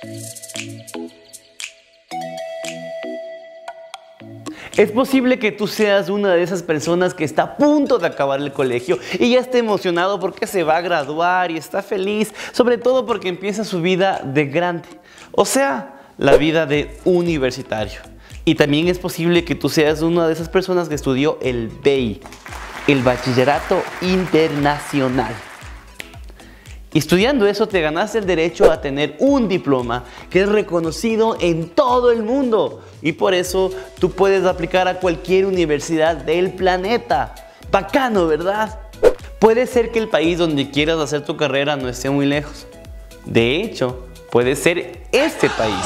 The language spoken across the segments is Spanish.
Es posible que tú seas una de esas personas que está a punto de acabar el colegio y ya está emocionado porque se va a graduar y está feliz, sobre todo porque empieza su vida de grande, o sea, la vida de universitario. Y también es posible que tú seas una de esas personas que estudió el BI, el Bachillerato Internacional. Y estudiando eso te ganaste el derecho a tener un diploma que es reconocido en todo el mundo. Y por eso tú puedes aplicar a cualquier universidad del planeta. Bacano, ¿verdad? Puede ser que el país donde quieras hacer tu carrera no esté muy lejos. De hecho, puede ser este país.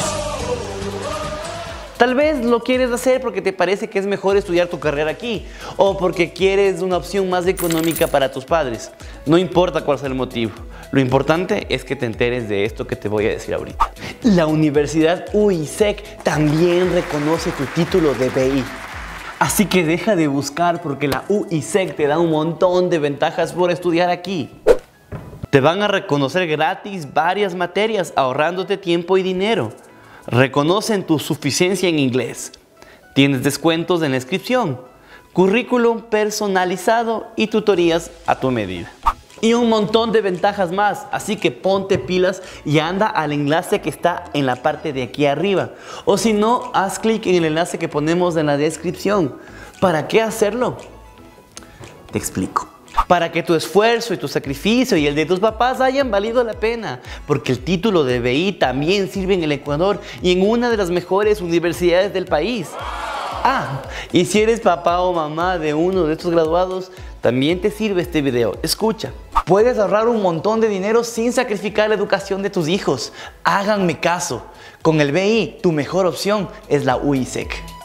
Tal vez lo quieres hacer porque te parece que es mejor estudiar tu carrera aquí o porque quieres una opción más económica para tus padres. No importa cuál sea el motivo. Lo importante es que te enteres de esto que te voy a decir ahorita. La Universidad UISEC también reconoce tu título de BI. Así que deja de buscar porque la UISEC te da un montón de ventajas por estudiar aquí. Te van a reconocer gratis varias materias ahorrándote tiempo y dinero. Reconocen tu suficiencia en inglés. Tienes descuentos en la inscripción, currículum personalizado y tutorías a tu medida. Y un montón de ventajas más, así que ponte pilas y anda al enlace que está en la parte de aquí arriba. O si no, haz clic en el enlace que ponemos en la descripción. ¿Para qué hacerlo? Te explico. Para que tu esfuerzo y tu sacrificio y el de tus papás hayan valido la pena, porque el título de BI también sirve en el Ecuador y en una de las mejores universidades del país. Ah, y si eres papá o mamá de uno de estos graduados, también te sirve este video. Escucha. Puedes ahorrar un montón de dinero sin sacrificar la educación de tus hijos. Háganme caso. Con el BI, tu mejor opción es la UISEC.